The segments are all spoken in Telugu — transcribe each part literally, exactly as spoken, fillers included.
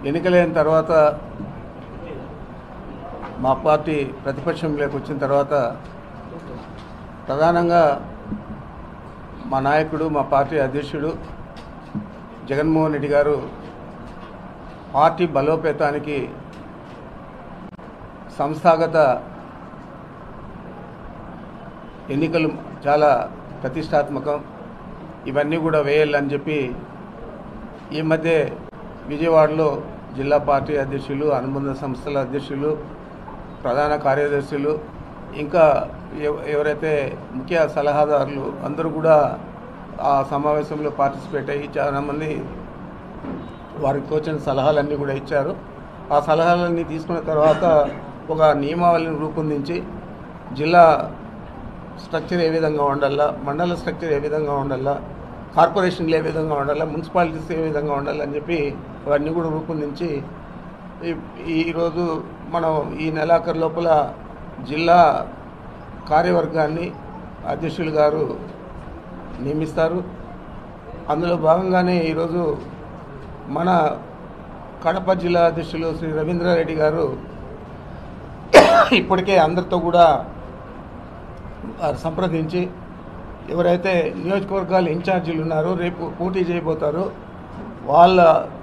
ఎన్నికలైన తర్వాత మా పార్టీ ప్రతిపక్షంలోకి వచ్చిన తర్వాత ప్రధానంగా మా నాయకుడు మా పార్టీ అధ్యక్షుడు జగన్మోహన్ రెడ్డి గారు పార్టీ బలోపేతానికి సంస్థాగత ఎన్నికలు చాలా ప్రతిష్టాత్మకం, ఇవన్నీ కూడా వేయాలని చెప్పి ఈ మధ్య విజయవాడలో జిల్లా పార్టీ అధ్యక్షులు, అనుబంధ సంస్థల అధ్యక్షులు, ప్రధాన కార్యదర్శులు, ఇంకా ఎవరైతే ముఖ్య సలహాదారులు అందరూ కూడా ఆ సమావేశంలో పార్టిసిపేట్ అయ్యి చాలామంది వారికి తోచిన సలహాలన్నీ కూడా ఇచ్చారు. ఆ సలహాలన్నీ తీసుకున్న తర్వాత ఒక నియమావళిని రూపొందించి జిల్లా స్ట్రక్చర్ ఏ విధంగా ఉండాలా, మండల స్ట్రక్చర్ ఏ విధంగా ఉండాలా, కార్పొరేషన్లు ఏ విధంగా ఉండాలా, మున్సిపాలిటీస్ ఏ విధంగా ఉండాలని చెప్పి అవన్నీ కూడా రూపొందించి ఈరోజు మనం ఈ నెలాఖరు లోపల జిల్లా కార్యవర్గాన్ని అధ్యక్షులు గారు నియమిస్తారు. అందులో భాగంగానే ఈరోజు మన కడప జిల్లా అధ్యక్షులు శ్రీ రవీంద్రారెడ్డి గారు ఇప్పటికే అందరితో కూడా సంప్రదించి ఎవరైతే నియోజకవర్గాల ఇన్ఛార్జీలు ఉన్నారో రేపు పోటీ చేయబోతారో వాళ్ళ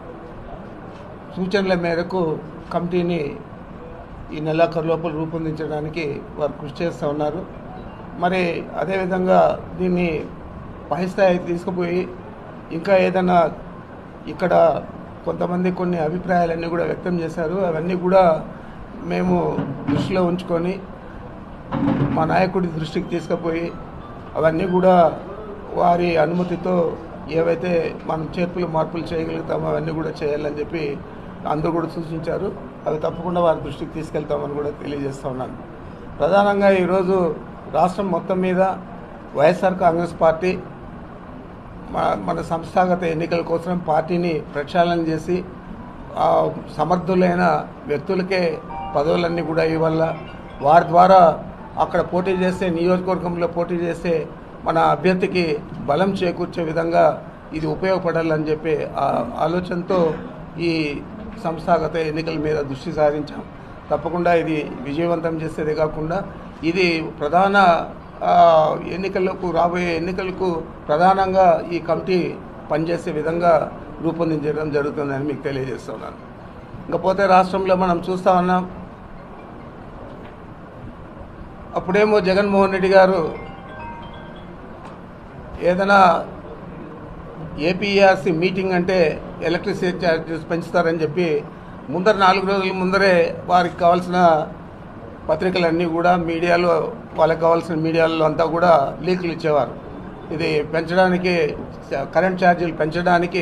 సూచనల మేరకు కమిటీని ఈ నెలాఖరు లోపల రూపొందించడానికి వారు కృషి చేస్తూ ఉన్నారు. మరి అదేవిధంగా దీన్ని పై స్థాయికి తీసుకుపోయి ఇంకా ఏదైనా ఇక్కడ కొంతమంది కొన్ని అభిప్రాయాలన్నీ కూడా వ్యక్తం చేశారు. అవన్నీ కూడా మేము దృష్టిలో ఉంచుకొని మా నాయకుడి దృష్టికి తీసుకుపోయి అవన్నీ కూడా వారి అనుమతితో ఏవైతే మనం చేర్పులు మార్పులు చేయగలుగుతామో అవన్నీ కూడా చేయాలని చెప్పి అందరూ కూడా సూచించారు. అవి తప్పకుండా వారి దృష్టికి తీసుకెళ్తామని కూడా తెలియజేస్తూ ఉన్నాను. ప్రధానంగా ఈరోజు రాష్ట్రం మొత్తం మీద వైఎస్ఆర్ కాంగ్రెస్ పార్టీ మన సంస్థాగత ఎన్నికల కోసం పార్టీని ప్రక్షాళన చేసి సమర్థులైన వ్యక్తులకే పదవులన్నీ కూడా ఇవ్వాల, వారి ద్వారా అక్కడ పోటీ చేస్తే నియోజకవర్గంలో పోటీ చేస్తే మన అభ్యర్థికి బలం చేకూర్చే విధంగా ఇది ఉపయోగపడాలని చెప్పి ఆ ఆలోచనతో ఈ సంస్థాగత ఎన్నికల మీద దృష్టి సారించాం. తప్పకుండా ఇది విజయవంతం చేసేదే కాకుండా ఇది ప్రధాన ఎన్నికలకు రాబోయే ఎన్నికలకు ప్రధానంగా ఈ కమిటీ పనిచేసే విధంగా రూపొందించడం జరుగుతుందని మీకు తెలియజేస్తున్నాను. ఇంకపోతే రాష్ట్రంలో మనం చూస్తూ ఉన్నాం, అప్పుడేమో జగన్మోహన్ రెడ్డి గారు ఏదైనా ఏపీఆర్సీ మీటింగ్ అంటే ఎలక్ట్రిసిటీ ఛార్జెస్ పెంచుతారని చెప్పి ముందర నాలుగు రోజుల ముందరే వారికి కావాల్సిన పత్రికలన్నీ కూడా మీడియాలో వాళ్ళకి కావాల్సిన మీడియాలో అంతా కూడా లీకులు ఇచ్చేవారు. ఇది పెంచడానికి కరెంట్ ఛార్జీలు పెంచడానికి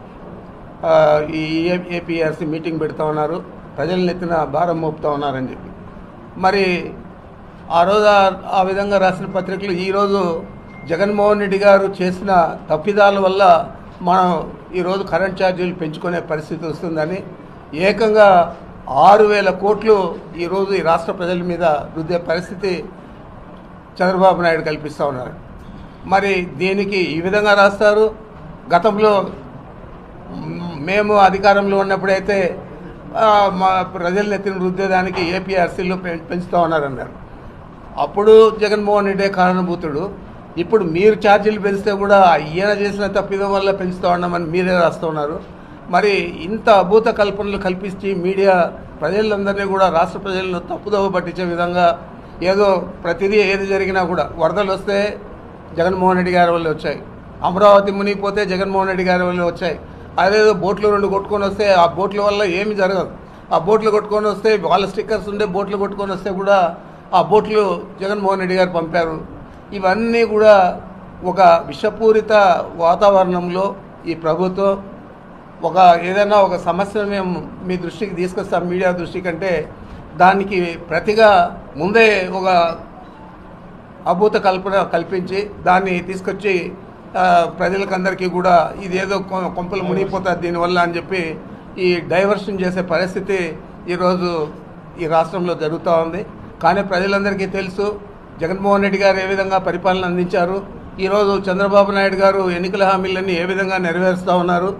ఈ ఏపీఆర్సీ మీటింగ్ పెడతా ఉన్నారు, ప్రజలను ఎత్తిన భారం మోపుతా ఉన్నారని చెప్పి మరి ఆ రోజు ఆ విధంగా రాసిన పత్రికలు ఈరోజు జగన్మోహన్ రెడ్డి గారు చేసిన తప్పిదాల వల్ల మనం ఈరోజు కరెంట్ ఛార్జీలు పెంచుకునే పరిస్థితి వస్తుందని ఏకంగా ఆరు వేల కోట్లు ఈరోజు ఈ రాష్ట్ర ప్రజల మీద రుద్దే పరిస్థితి చంద్రబాబు నాయుడు కల్పిస్తూ ఉన్నారు. మరి దీనికి ఈ విధంగా రాస్తారు. గతంలో మేము అధికారంలో ఉన్నప్పుడైతే మా ప్రజలను ఎత్తిన రుద్దేదానికి ఏపీఆర్సీలో పెంచుతూ ఉన్నారన్నారు. అప్పుడు జగన్మోహన్ రెడ్డి కారణభూతుడు. ఇప్పుడు మీరు ఛార్జీలు పెంచితే కూడా ఈయన చేసిన తప్పిదం వల్ల పెంచుతూ ఉన్నామని మీరే రాస్తూ ఉన్నారు. మరి ఇంత అభూత కల్పనలు కల్పించి మీడియా ప్రజలందరినీ కూడా రాష్ట్ర ప్రజలను తప్పుదోవ పట్టించే విధంగా ఏదో ప్రతిదీ ఏది జరిగినా కూడా వరదలు వస్తే జగన్మోహన్ రెడ్డి గారి వల్ల వచ్చాయి, అమరావతి మునిగిపోతే జగన్మోహన్ రెడ్డి గారి వల్ల వచ్చాయి, అదేదో బోట్లు రెండు కొట్టుకొని వస్తే ఆ బోట్ల వల్ల ఏమి జరగదు, ఆ బోట్లు కొట్టుకొని వస్తే వాళ్ళ స్టిక్కర్స్ ఉండే బోట్లు కొట్టుకొని వస్తే కూడా ఆ బోట్లు జగన్మోహన్ రెడ్డి గారు పంపారు. ఇవన్నీ కూడా ఒక విషపూరిత వాతావరణంలో ఈ ప్రభుత్వం ఒక ఏదైనా ఒక సమస్యను మేము మీ దృష్టికి తీసుకొస్తాం మీడియా దృష్టి కంటే దానికి ప్రతిగా ముందే ఒక అభూత కల్పన కల్పించి దాన్ని తీసుకొచ్చి ప్రజలకందరికీ కూడా ఇదేదో కొంపలు మునిగిపోతుంది దీనివల్ల అని చెప్పి ఈ డైవర్షన్ చేసే పరిస్థితి ఈరోజు ఈ రాష్ట్రంలో జరుగుతూ ఉంది. కానీ ప్రజలందరికీ తెలుసు జగన్మోహన్ రెడ్డి గారు ఏ విధంగా పరిపాలన అందించారు, ఈరోజు చంద్రబాబు నాయుడు గారు ఎన్నికల హామీలన్నీ ఏ విధంగా నెరవేరుస్తూ ఉన్నారు,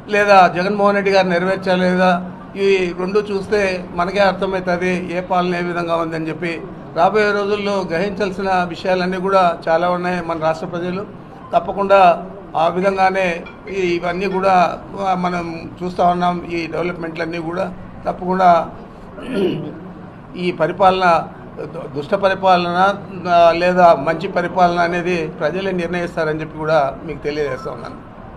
లేదా జగన్మోహన్ రెడ్డి గారు నెరవేర్చాలి లేదా ఈ రెండు చూస్తే మనకే అర్థమవుతుంది ఏ పాలన ఏ విధంగా ఉందని చెప్పి. రాబోయే రోజుల్లో గ్రహించాల్సిన విషయాలన్నీ కూడా చాలా ఉన్నాయి మన రాష్ట్ర ప్రజలు. తప్పకుండా ఆ విధంగానే ఇవన్నీ కూడా మనం చూస్తూ ఉన్నాం. ఈ డెవలప్మెంట్లన్నీ కూడా తప్పకుండా ఈ పరిపాలన దుష్ట పరిపాలన లేదా మంచి పరిపాలన అనేది ప్రజలే నిర్ణయిస్తారని చెప్పి కూడా మీకు తెలియజేస్తా ఉన్నాను.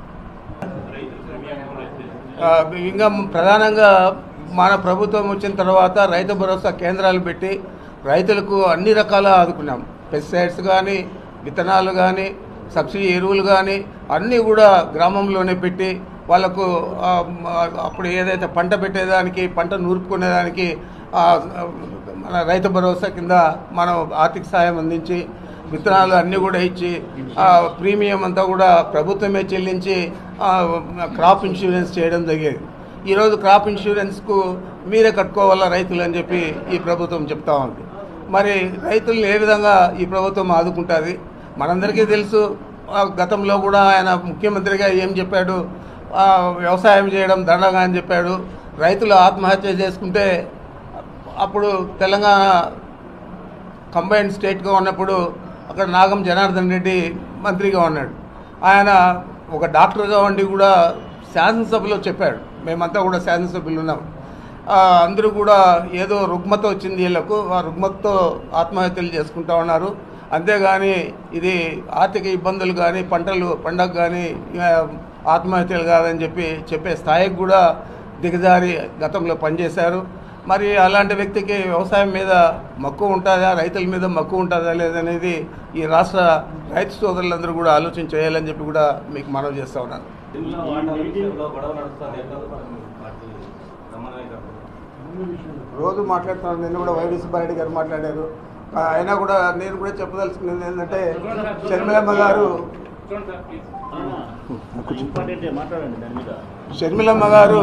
ఇంకా ప్రధానంగా మన ప్రభుత్వం వచ్చిన తర్వాత రైతు భరోసా కేంద్రాలు పెట్టి రైతులకు అన్ని రకాల ఆదుకున్నాం. పెస్టిసైడ్స్ కానీ, విత్తనాలు కానీ, సబ్సిడీ ఎరువులు కానీ అన్నీ కూడా గ్రామంలోనే పెట్టి వాళ్ళకు అప్పుడు ఏదైతే పంట పెట్టేదానికి, పంట నూర్పుకునేదానికి మన రైతు భరోసా కింద మనం ఆర్థిక సాయం అందించి విత్తనాలు అన్నీ కూడా ఇచ్చి ప్రీమియం అంతా కూడా ప్రభుత్వమే చెల్లించి క్రాప్ ఇన్సూరెన్స్ చేయడం జరిగేది. ఈరోజు క్రాప్ ఇన్సూరెన్స్కు మీరే కట్టుకోవాలా రైతులు అని చెప్పి ఈ ప్రభుత్వం చెప్తా ఉంది. మరి రైతులను ఏ విధంగా ఈ ప్రభుత్వం ఆదుకుంటుంది? మనందరికీ తెలుసు. గతంలో కూడా ఆయన ముఖ్యమంత్రిగా ఏం చెప్పాడు? వ్యవసాయం చేయడం దండగా అని చెప్పాడు. రైతులు ఆత్మహత్య చేసుకుంటే అప్పుడు తెలంగాణ కంబైన్డ్ స్టేట్గా ఉన్నప్పుడు అక్కడ నాగం జనార్దన్ రెడ్డి మంత్రిగా ఉన్నాడు. ఆయన ఒక డాక్టర్గా ఉండి కూడా శాసనసభలో చెప్పాడు, మేమంతా కూడా శాసనసభ్యులు ఉన్నాం, అందరూ కూడా ఏదో రుగ్మత వచ్చింది వీళ్ళకు, ఆ రుగ్మతతో ఆత్మహత్యలు చేసుకుంటా ఉన్నారు, అంతేగాని ఇది ఆర్థిక ఇబ్బందులు కానీ పంటలు పండగ కానీ ఆత్మహత్యలు కాదని చెప్పి చెప్పే స్థాయికి కూడా దిగజారి గతంలో పనిచేశారు. మరి అలాంటి వ్యక్తికి వ్యవసాయం మీద మక్కువ ఉంటుందా, రైతుల మీద మక్కువ ఉంటుందా లేదనేది ఈ రాష్ట్ర రైతు సోదరులందరూ కూడా ఆలోచన చేయాలని చెప్పి కూడా మీకు మనవి చేస్తా ఉన్నాను. రోజు మాట్లాడుతున్నాను, నిన్న కూడా వైవి సుబ్బారెడ్డి గారు మాట్లాడారు. అయినా కూడా నేను కూడా చెప్పదలుచుకున్నది ఏంటంటే షర్మిలమ్మ గారు షర్మిలమ్మ గారు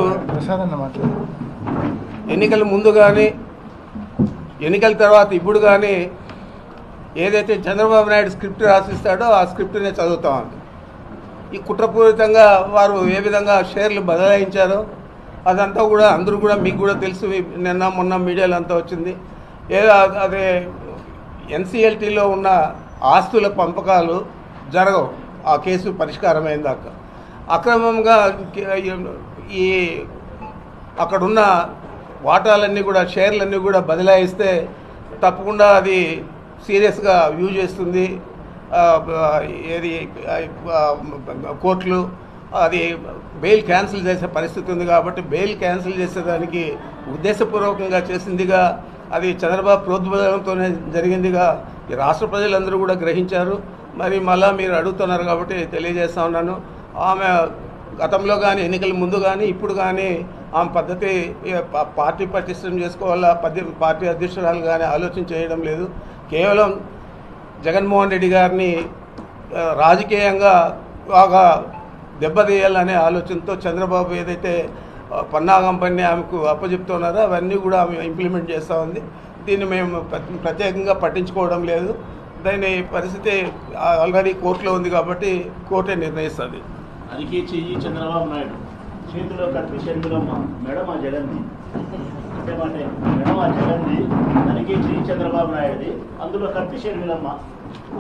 ఎన్నికల ముందు కానీ ఎన్నికల తర్వాత ఇప్పుడు కానీ ఏదైతే చంద్రబాబు నాయుడు స్క్రిప్ట్ రాసిస్తాడో ఆ స్క్రిప్ట్నే చదువుతా ఉంది. ఈ కుట్రపూరితంగా వారు ఏ విధంగా షేర్లు బదలాయించారో అదంతా కూడా అందరూ కూడా మీకు కూడా తెలుసు. నిన్న మొన్న మీడియాలో అంతా వచ్చింది. ఏదో అదే ఎన్సీఎల్టీలో ఉన్న ఆస్తుల పంపకాలు జరగవు ఆ కేసు పరిష్కారం అయిన దాకా. అక్రమంగా ఈ అక్కడున్న వాటాలన్నీ కూడా షేర్లన్నీ కూడా బదలాయిస్తే తప్పకుండా అది సీరియస్గా వ్యూ చేస్తుంది ఏది కోర్టులు. అది బెయిల్ క్యాన్సిల్ చేసే పరిస్థితి ఉంది కాబట్టి బెయిల్ క్యాన్సిల్ చేసేదానికి ఉద్దేశపూర్వకంగా చేసిందిగా, అది చంద్రబాబు ప్రోద్బలంతోనే జరిగిందిగా ఈ రాష్ట్ర ప్రజలందరూ కూడా గ్రహించారు. మరి మళ్ళా మీరు అడుగుతున్నారు కాబట్టి తెలియజేస్తా ఉన్నాను. ఆమె గతంలో కానీ ఎన్నికల ముందు కానీ ఇప్పుడు కానీ ఆమె పద్ధతి పార్టీ పటిష్టం చేసుకోవాలా, పద్ధతి పార్టీ అధ్యక్షురాలు కానీ ఆలోచన చేయడం లేదు. కేవలం జగన్మోహన్ రెడ్డి గారిని రాజకీయంగా బాగా దెబ్బతీయాలనే ఆలోచనతో చంద్రబాబు ఏదైతే పన్నాగం పని ఆమెకు అప్పచెప్తున్నారో అవన్నీ కూడా ఆమె ఇంప్లిమెంట్ చేస్తూ ఉంది. దీన్ని మేము ప్రత్యేకంగా పట్టించుకోవడం లేదు. దాని పరిస్థితి ఆల్రెడీ కోర్టులో ఉంది కాబట్టి కోర్టే నిర్ణయిస్తుంది. అదికే చెయ్యి చంద్రబాబు నాయుడు చేతిలో కట్టి షర్మిలమ్మ మేడం ఆ జగన్ది అంటే మాట మేడం ఆ జగన్ది, దానికి చెయ్యి చంద్రబాబు నాయుడుది, అందులో కట్టి షర్మిలమ్మ.